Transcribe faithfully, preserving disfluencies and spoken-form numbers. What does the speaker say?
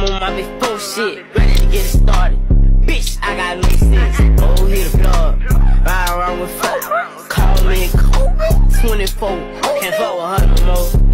on my before shit, ready to get it started. Bitch, I got make sense. Oh, hit the plug. Ride around with folk. Call me cool. twenty-four. Can't fuck with her no more.